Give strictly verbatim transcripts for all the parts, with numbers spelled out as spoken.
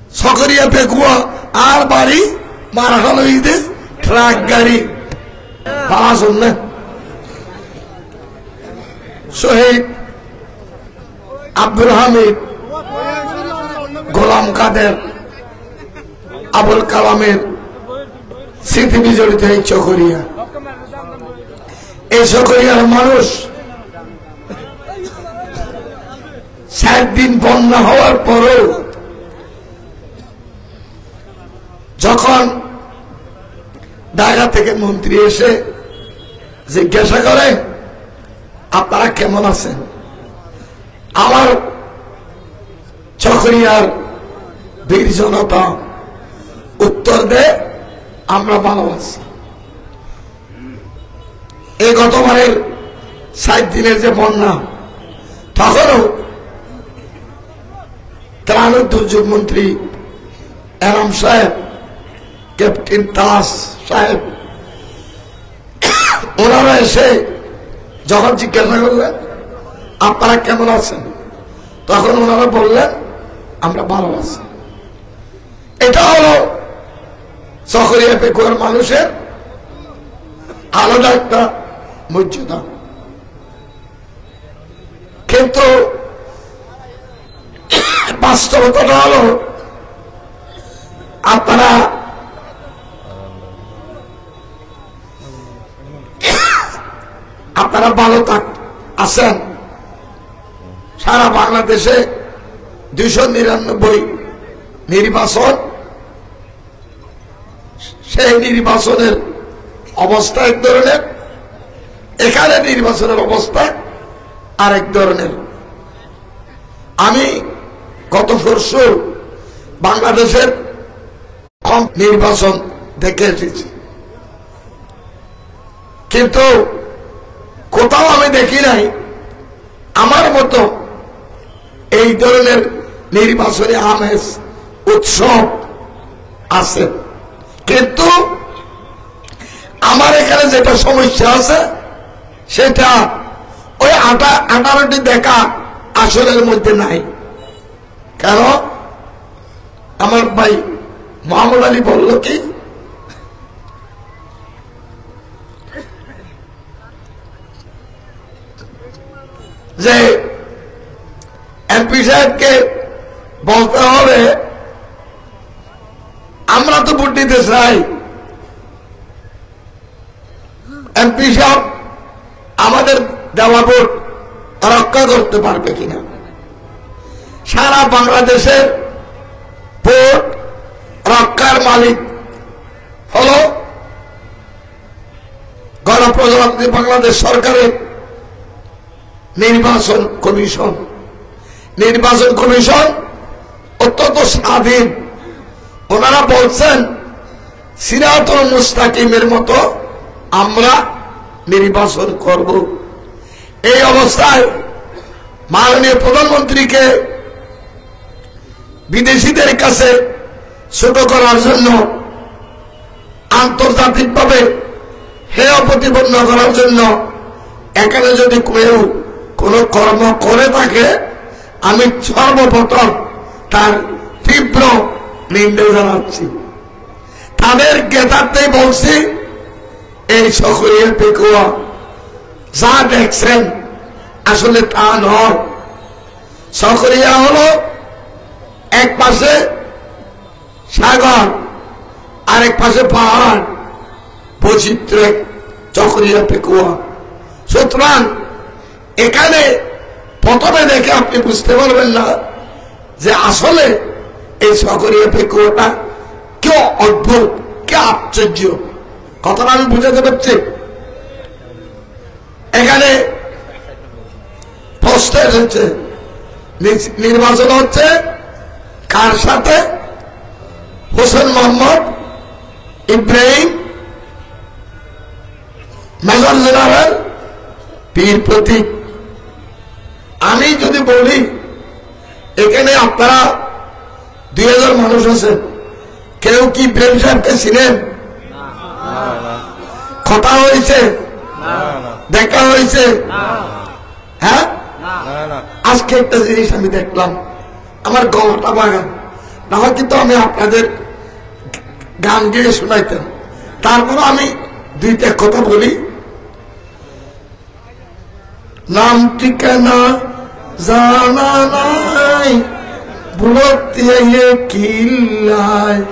সকরিয়া পেকুয়া আর বাড়ি মারাখালো ঈদে ট্রাক গাড়ি পালা শুনলেন শহীদ আব্দুল হামিদ গোলাম কাদের আবুল কালামের স্মৃতি বিজড়িত এই চকরিয়া। এই চকরিয়ার মানুষ ষাট দিন বন্যা হওয়ার পরও যখন ঢাকা থেকে মন্ত্রী এসে জিজ্ঞাসা করে আপনারা কেমন আছেন, আমার চকরিয়ার বীর জনতা উত্তর দেয় আমরা ভালো আছি। এই গতবারের ষাট দিনের যে বন্যা তখনও ত্রাণ দুর্যোগ মন্ত্রী এনাম সাহেব, ক্যাপ্টেন তাস সাহেব, ওনারা এসে যখন জিজ্ঞাসা করলেন আপনারা কেমন আছেন, তখন ওনারা বললেন আমরা ভালো আছি। এটা হলো চকরিয়া পেকুয়ার মানুষের আলাদা একটা মর্যাদা। কিন্তু বাস্তবতাটা হলো আপনারা আপনারা ভালো আছেন। সারা বাংলাদেশে দুইশো নিরানব্বই নির্বাচন, সেই নির্বাচনের অবস্থা এক ধরনের, এখানে নির্বাচনের অবস্থা আরেক ধরনের। আমি গত পরশু বাংলাদেশের কম নির্বাচন দেখে এসেছি, কিন্তু কোথাও আমি দেখি নাই আমার মতো এই ধরনের নির্বাচনী আমেজ উৎসব আছে। কিন্তু আমার এখানে যেটা সমস্যা আছে সেটা ওই আটা আঠারোটি দেখা আসলের মধ্যে নাই। কেন? আমার ভাই মোহাম্মদ আলী বলল কি যে এমপি সাহেবকে বলতে হবে আমরা তো ভোট দিতে চাই, এমপি সাহেব আমাদের দেওয়া ভোট রক্ষা করতে পারবে কিনা। সারা বাংলাদেশের ভোট রক্ষার মালিক হলো গণপ্রজাতন্ত্রী বাংলাদেশ সরকারের নির্বাচন কমিশন। নির্বাচন কমিশন অত্যন্ত স্বাধীন। ওনারা বলছেন সিরাতুল মুস্তাকিমের মতো আমরা নির্বাচন করব। এই অবস্থায় মাননীয় প্রধানমন্ত্রীকে বিদেশিদের কাছে ছোট করার জন্য, আন্তর্জাতিকভাবে হেয় প্রতিপন্ন করার জন্য এখানে যদি কেউ কোন কর্ম করে থাকে আমি সর্বপ্রথম তার তীব্র নিন্দা জানাচ্ছি। তাদের জ্ঞাতার্থে বলছি এই চকরিয়া পেকুয়া যা দেখছেন আসলে তা নয়। চকরিয়া হলো এক পাশে সাগর, আরেক পাশে পাহাড়, বৈচিত্র্য চকরিয়া পেকুয়া। সুতরাং এখানে প্রথমে দেখে আপনি বুঝতে পারবেন না যে আসলে এই চকরিয়া পেকুয়াটা কে অদ্ভুত, কে আশ্চর্য। কথাটা আমি বুঝাতে পারছি। এখানে প্রশ্ন এসেছে নির্বাচন হচ্ছে কার সাথে? Hossain Mohammad Ibrahim, major general, Bir Protik. আমি যদি বলি এখানে আপনারা দুই হাজার মানুষ আছেন, কেউ কি ইব্রাহিম সাহেবকে চিনেন? কথা হয়েছে, দেখা হয়েছে? হ্যাঁ, আজকে একটা জিনিস আমি দেখলাম, আমার গলাটা বাগান না হয় কিন্তু আমি আপনাদের গান গেয়ে শোনাইতাম। তারপর আমি দুইটা কথা বলি। নাম ঠিকানা জানা নাই বুলতে কিল্লায়,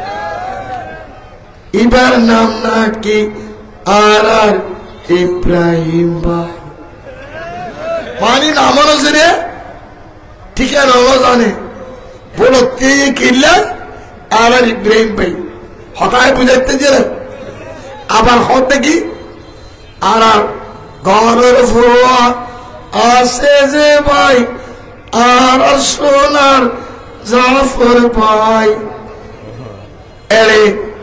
এবার নাম নাকি আর আর ইব্রাহিম ভাই। পানি নামানো জেনে ঠিকানা জানে বুলতে কিল্লা আর আর ইব্রাহিম ভাই। হঠাৎ বুঝাইতে যে আবার হতে কি আর আর ঘরের ফুয়া আছে যে ভাই আর সোনার জাফর ভাই এরে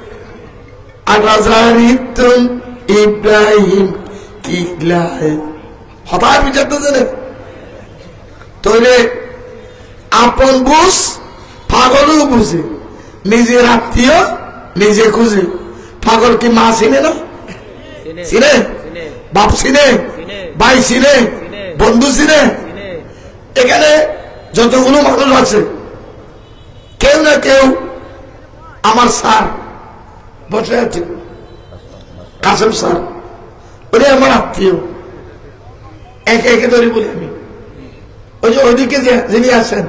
আটাজারিতুন ইব্রাহিম কিলায়। হঠাৎ বুঝাইতে যে তৈলে আপন বুঝ পাগলও বুঝে, নিজের আত্মীয় নিজে খুঁজে। পাগল কি মা চিনে না? চিনে? বাপ চিনে? ভাই চিনে? বন্ধু চিনে? এখানে যতগুলো মানুষ আছে কেউ না কেউ আমার স্যার বসে আছে, কাসেম স্যার, ওরে আমার আত্মীয়। একে একে ধরে বলি আমি। ওই যে ওইদিকে যিনি আছেন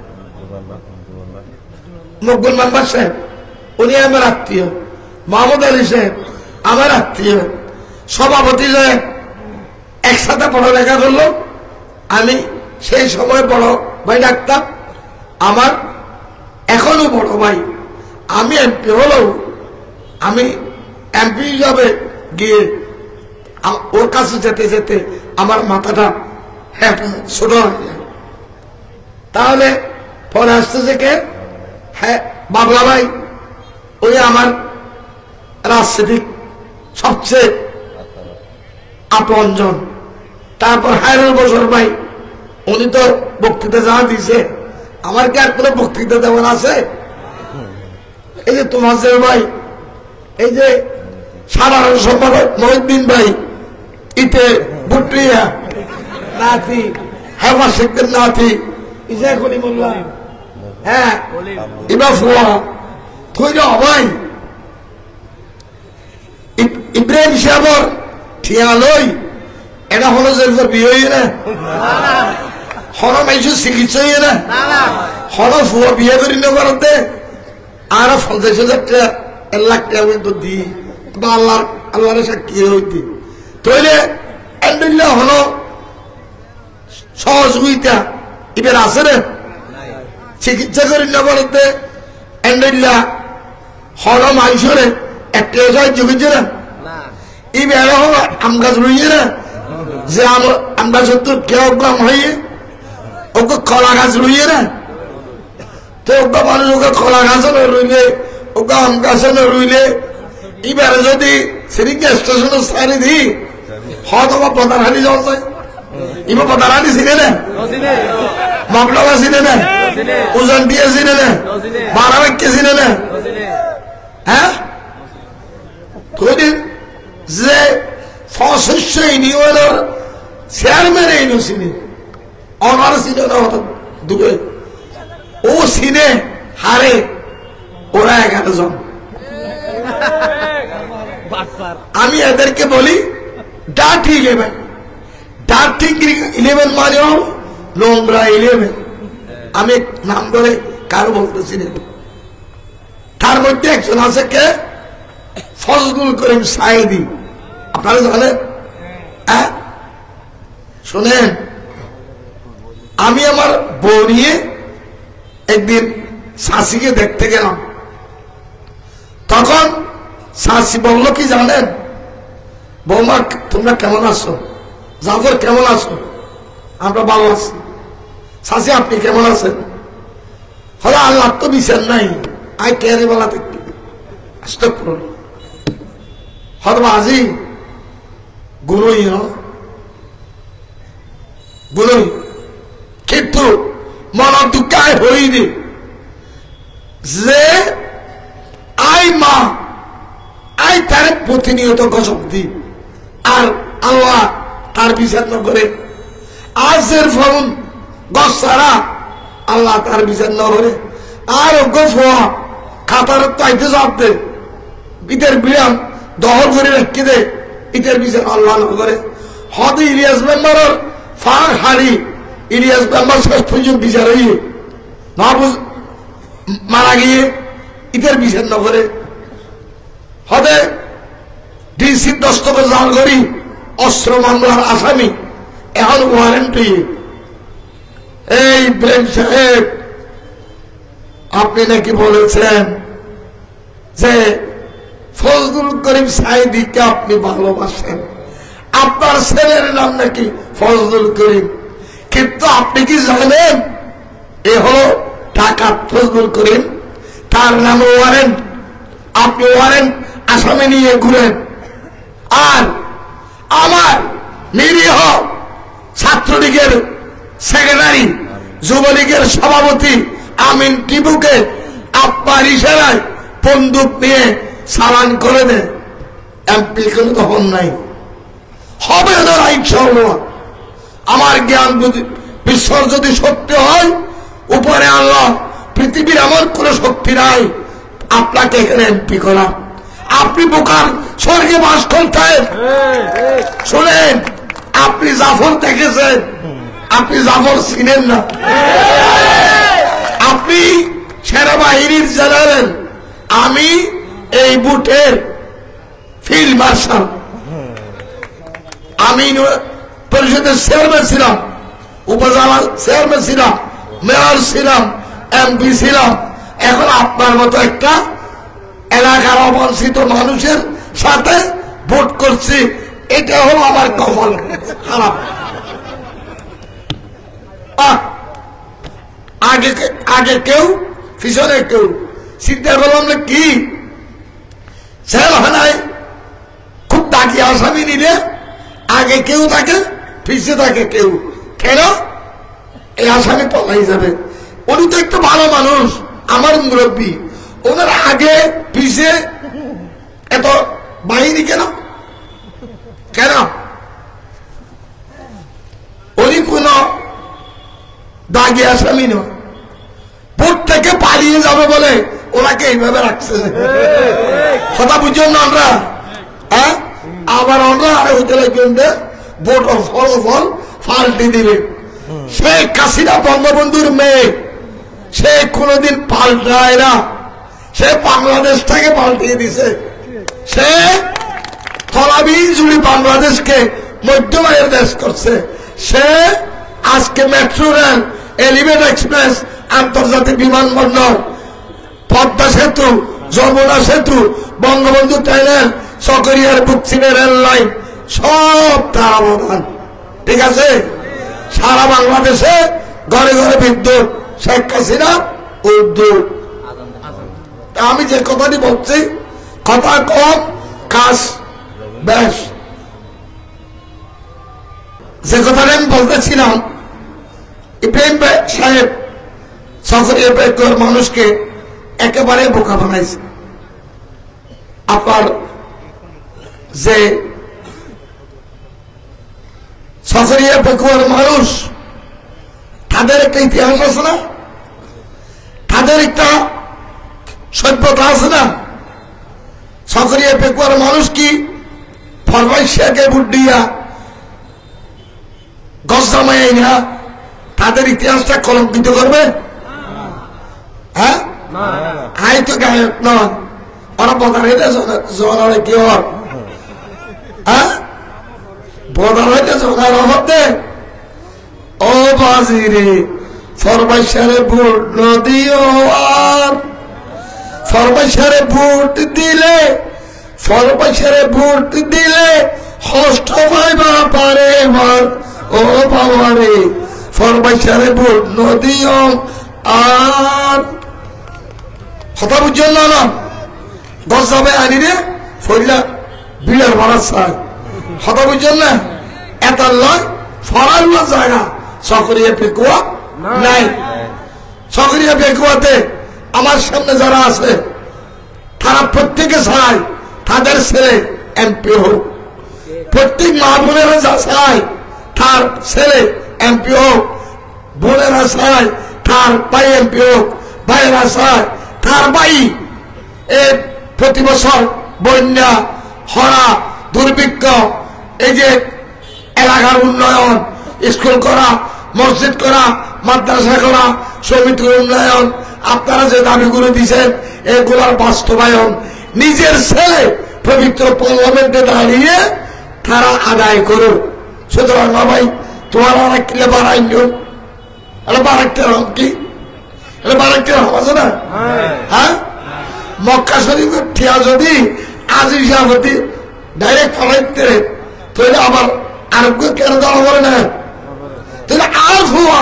মকবুল মেম্বার সাহেব, উনি আমার আত্মীয়। মোহাম্মদ আলী সাহেব আমার আত্মীয়। সভাপতি সাহেব একসাথে পড়ালেখা করলো, আমি সেই সময় বড় ভাই ডাকতাম, আমার এখনো বড় ভাই। আমি এমপি হলেও আমি এমপি হিসাবে গিয়ে ওর কাছে যেতে যেতে আমার মাথাটা হ্যাঁ ছোট হয়ে যায়। তাহলে পরে আসতেছে কে? হ্যাঁ বাবলা ভাই, ওই আমার রাজনীতিক সবচেয়ে আপনজন। তারপর হায়রুল বসর ভাই, উনি তো বক্তৃতা যা দিছে, আমার কি আর কোনো বক্তৃতা দেওয়ার আছে? এই যে তোমার ভাই, এই যে সাধারণ সম্পাদক মহিউদ্দিন ভাই, ইতে ভুট্টিয়া নাতি, হেমা শেখদের নাতি, ইসা কলিমুল্লাহ, হ্যাঁ ইবা ফুয়া থইল ভাই ইব্রাহিম সাহেবর ঠিয়া লই এটা হলো যে বিয়ে হইয়ে না, হল মাইসু চিকিৎসা হইয়ে না, হল ফুয়া বিয়ে করি নগরতে আর পঞ্চাশ হাজার টাকা এক লাখ টাকা কিন্তু দি বা আল্লাহ আল্লাহরে সাক্ষী হইতে তৈলে এন্ডিল্লা হলো সহযোগিতা এবার আছে রে চিকিৎসা করি নগরতে এন্ডিল্লা হল মাইসরে একটা সাহায্য করছে না। এই বেড়া হল আম গাছ রইয়ে না, যে আম গাছ তো কেউ গ্রাম হইয়ে ওকে কলা গাছ রইয়ে না, তো ওকে মানুষ ওকে কলা গাছে না রইলে ওকে আম গাছে না রইলে এবারে যদি সিরিঙ্গা স্টেশনের সাইডে দিই হয়তো বা পদারহানি যাওয়া যায়। ইবা পদারহানি চিনে না, মগডলা চিনে না, ওজন দিয়ে চিনে না, বারাবাক্যে চিনে না, হ্যাঁ যে সশস্য ইউনিয়নের চেয়ারম্যান এই চিনি অনার চিনে না, হঠাৎ দূরে ও চিনে হারে ওরা এগারো জন। আমি এদেরকে বলি ডার্টি ইলেভেন। ডার্টি ইলেভেন মানে হল নোংরা ইলেভেন। আমি নাম ধরে কারো বলতেছি না। তার মধ্যে একজন আছে কে? ফজলুল করিম সাইদি, আপনারা জানেন? হ্যাঁ শোনেন, আমি আমার বউ নিয়ে একদিন শাসিকে দেখতে গেলাম। তখন শাসি বলল কি জানেন? বৌমা তোমরা কেমন আছো? জাফর কেমন আছো? আমরা ভালো আছি। শাসি আপনি কেমন আছেন? হলো আল্লাহ তো বিচার নাই, আই কেয়ারে বলা থাকি আসতে করল হরবা আজি গুণই গুণই কিন্তু মন দুঃখায় হইনি যে আই মা আই তার প্রতিনিয়ত গজব দি আর আল্লাহ তার বিচার ন করে। আজের ফলন গছ ছাড়া আল্লাহ তার বিচার ন করে। আর অজ্ঞ ফোয়া খাতার তাইতে যাবে ইতের বিরাম দহল করে রেখে দে ইতের বিচার আল্লাহ করে হতে ইলিয়াস মেম্বারের ফাঁক হারি ইলিয়াস মেম্বার শেষ পর্যন্ত বিচার হইয়ে মাহবুজ মারা গিয়ে ইতের বিচার না করে হতে ডিসি দস্তকে জাল করি অস্ত্র মামলার আসামি এখন ওয়ারেন্ট হইয়ে এই ব্রেন সাহেব আপনি নাকি বলেছেন যে ফজলুল করিম সাঈদীকে আপনি ভালোবাসেন, আপনার ছেলের নাম নাকি ফজলুল করিম, কিন্তু আপনি কি জানেন এ হলো ডাকাত ফজলুল করিম, তার নাম ওয়ারেন্ট, আপনি ওয়ারেন্ট আসামে নিয়ে ঘুরেন। আর আমার নিরীহ ছাত্রলীগের সেক্রেটারি যুবলীগের সভাপতি আমিন টিপুকে আপনার ইশারায় বন্দুক নিয়ে চালান করে দেয়, এমপি কোনো তখন নাই, হবে না ইনশাআল্লাহ। আমার জ্ঞান বিশ্বাস যদি সত্য হয় উপরে আল্লাহ পৃথিবীর এমন কোন শক্তি নাই আপনাকে এখানে এমপি করা। আপনি বোকার স্বর্গে বাস করতেন, শুনেন আপনি জাফর দেখেছেন, আপনি জাফর চিনেন না, আপনি সেনাবাহিনীর জেনারেল, আমি এই বুটের ফিল্ড মার্শাল, আমি পরিষদের চেয়ারম্যান ছিলাম, উপজেলা চেয়ারম্যান ছিলাম, মেয়র ছিলাম, এমপি ছিলাম, এখন আপনার মতো একটা এলাকার অবঞ্চিত মানুষের সাথে ভোট করছি, এটা হলো আমার কপাল খারাপ। আগে আগে কেউ পিছনে কেউ চিন্তা করলাম না কি জেলখানায় খুব দাগি আসামি নিলে আগে কেউ থাকে পিছিয়ে থাকে কেউ, কেন এই আসামি পলাই যাবে। উনি তো একটু ভালো মানুষ, আমার মুরব্বী, ওনার আগে পিছিয়ে এত বাহিনী কেন কেন উনি কোন দাগি আসামি নয়, ভোট থেকে পালিয়ে যাবে বলে ওনাকে এইভাবে রাখছে, কথা বুঝছেন না আমরা? হ্যাঁ, আবার আমরা আরে হতে লাগবেন ভোট ফলাফল পাল্টে দিবে। শেখ হাসিনা বঙ্গবন্ধুর মেয়ে, সে কোনদিন পাল্টায় না, সে বাংলাদেশটাকে পাল্টিয়ে দিছে, সে তলাবি জুড়ি বাংলাদেশকে মধ্যমায়ের দেশ করছে, সে আজকে মেট্রো রেল, এলিভেট এক্সপ্রেস, আন্তর্জাতিক বিমানবন্দর, পদ্মা সেতু, যমুনা সেতু, বঙ্গবন্ধু টানেল, চকরিয়ার বুকচিনে রেল লাইন, সব তার অবদান, ঠিক আছে? সারা বাংলাদেশে ঘরে ঘরে বিদ্যুৎ, শেখ হাসিনা উদ্যোগ। আমি যে কথাটি বলছি, কথা কম কাজ বেশ। যে কথাটা আমি বলতেছিলাম, ইব্রাহিম সাহেব চকরিয়া পেকুয়ার মানুষকে একেবারে বোকা বানাইছে। আপনার যে চকরিয়া পেকুয়ার মানুষ, তাদের একটা ইতিহাস আছে না, তাদের একটা সভ্যতা আছে না। চকরিয়া পেকুয়ার মানুষ কি ফরমাইশাকে ভোট দিয়া গছ জামাই না তাদের ইতিহাসটা কলঙ্কিত করবে? হ্যাঁ, আই তো গায়ক নয়, ওরা বদার হইতে জোয়ারে কি হর, হ্যাঁ বদার হইতে জোয়ার হতে। ও বাজিরে ফরমাইশারে ভোট নদিও, আর ফরমাইশারে ভোট দিলে, ফরমাইশারে ভোট দিলে হষ্ট পাইবা পারে এবার, ও বাবারে ফরমাইশারে ভোট নদিও। আর কথা বুঝছেন না? না গছ যাবে আনি রে ফরিলা বিলের মারার চাই, কথা বুঝছেন না? এটার লয় ফরাল্লা জায়গা চকরিয়া পেকুয়া নাই। চকরিয়া পেকুয়াতে আমার সামনে যারা আছে তারা প্রত্যেকে চায় তাদের ছেলে এমপি হোক, প্রত্যেক মা বোনেরা যা চায় তার ছেলে এমপি হোক, বোনেরা চায় তার ভাই এমপি হোক, ভাইরাস হয় তার ভাই এ প্রতি বছর বন্যা খরা দুর্ভিক্ষ এই যে এলাকার উন্নয়ন স্কুল করা মসজিদ করা মাদ্রাসা করা সমিতি উন্নয়ন আপনারা যে দাবিগুলো দিচ্ছেন এগুলার বাস্তবায়ন নিজের ছেলে পবিত্র পার্লামেন্টে দাঁড়িয়ে তারা আদায় করুন। সুতরাং ভাই তোমার অনেক কিলে বাড়াই নিও এটা বারাকটা রং কি এটা বারাকটা রং আছে না হ্যাঁ মক্কা শরীফের ঠিয়া যদি আজি সাহতি ডাইরেক্ট ফলাইতে তাহলে আবার আরোগ্য কেন দেওয়া করে না তাহলে আর ফুয়া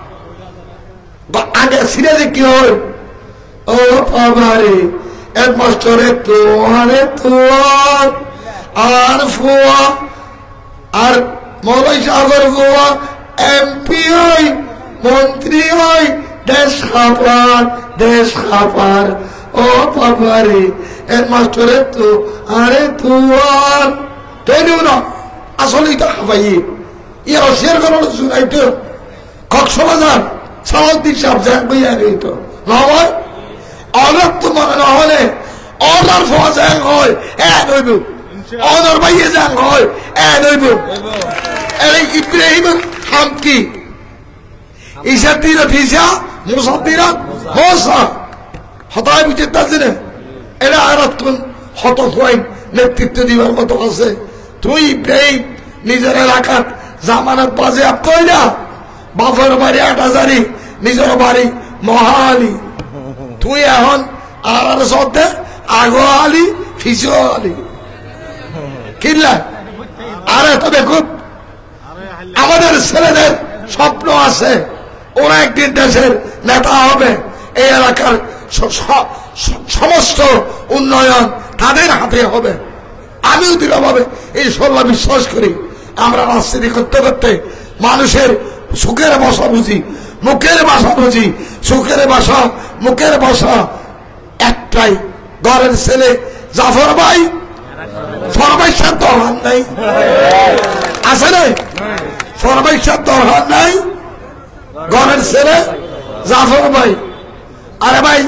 আগে সিরিয়াসে কি হয় ও বাবারে এক মাস্টরে তোয়ারে তোয়ার আর ফুয়া আর মৌলাই সাগর ফুয়া এমপি হই মন্ত্রী হই দেশ খাপার দেশ খাপার ও বাবারে এক মাস্টরে তো আরে তোয়ার তৈরি না আসলে এটা খাপাই ইয়ে রশিয়ার কারণে শুনাইতো কক্সবাজার সালাউদ্দিন সাহেব যাক বইয়া রইত নয় অর্ডার তো মনে না হলে অর্ডার ফোয়া যাক হয় এ নইব অর্ডার বাইয়ে যাক হয় এ নইব এই ইব্রাহিমের হাম কি ঈশা তীরত ঈশা মুসা তীরত মুসা হতায় বুঝে তাজনে এরা আর তুন হত হই নেতৃত্ব দিবার মতো আছে তুই ইব্রাহিম নিজের এলাকার জামানত বাজে আপ কই না বাপের বাড়ি আট হাজারি নিজের বাড়ি মহালি তুই এখন আর আর সত্যি আগো আলি ফিসো আলি কিনলা আরে তবে খুব আমাদের ছেলেদের স্বপ্ন আছে ওরা একদিন দেশের নেতা হবে এই এলাকার সমস্ত উন্নয়ন তাদের হাতে হবে আমিও দৃঢ়ভাবে এই সল্লা বিশ্বাস করি আমরা রাজনীতি করতে করতে মানুষের সুখের ভাষা বুঝি মুখের ভাষা বুঝি সুখের ভাষা মুখের ভাষা একটাই ঘরের ছেলে জাফর ভাই ফরমাইশার দরকার নাই আছে না ফরমাইশার দরকার নাই ঘরের ছেলে জাফর ভাই আরে ভাই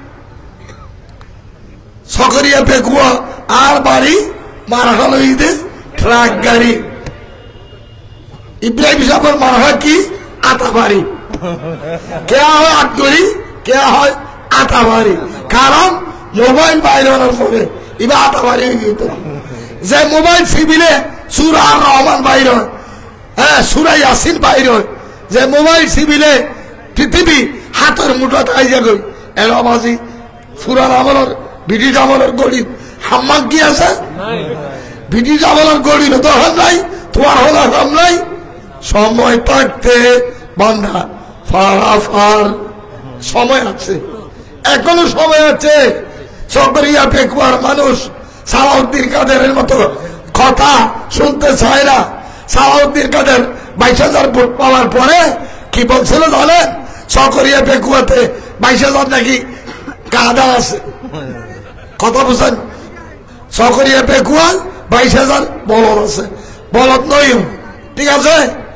সকরিয়া পেকুয়া আর বাড়ি মারহাল ঈদে ট্রাক গাড়ি ইব্রাহিম সাহেবের মারহা কি আটা বাড়ি কে হয় আটগড়ি কে হয় আটা বাড়ি কারণ মোবাইল বাইরে হওয়ার পরে এবার আটা বাড়ি হয়ে গেত যে মোবাইল সিবিলে সুর আর রহমান বাইর হয় হ্যাঁ সুরা ইয়াসিন বাইর হয় যে মোবাইল সিবিলে পৃথিবী হাতের মুঠো তাই যাগই এলাবাজি সুরার আমলের ব্রিটিশ আমলের গড়ি হাম্মাক কি আছে ব্রিটিশ আমলের গড়ির দরকার নাই তোমার হলার কাম নাই সময় থাকতে বান্ধা ফারাফার সময় আছে এখনো সময় আছে সকরিয়া পেকুয়ার মানুষ সালাউদ্দিন কাদেরের মতো কথা শুনতে চায় না সালাউদ্দিন কাদের বাইশ হাজার ভোট পাওয়ার পরে কি বলছিল জানেন সকরিয়া পেকুয়াতে বাইশ হাজার নাকি কাদা আছে কথা বুঝেন সকরিয়া পেকুয়া বাইশ হাজার বলদ আছে বলদ নই ঠিক আছে